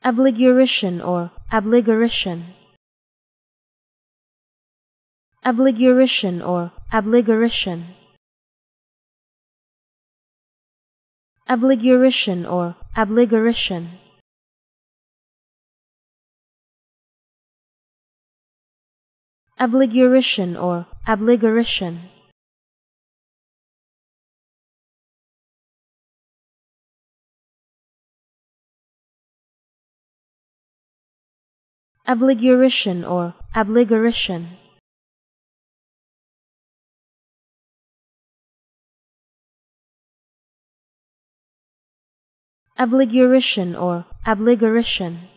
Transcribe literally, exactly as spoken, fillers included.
Abligurition or abligurition. Abligurition or abligurition. Abligurition or abligurition. Abligurition or abligurition. Abligurition or abligurition. Abligurition or abligurition.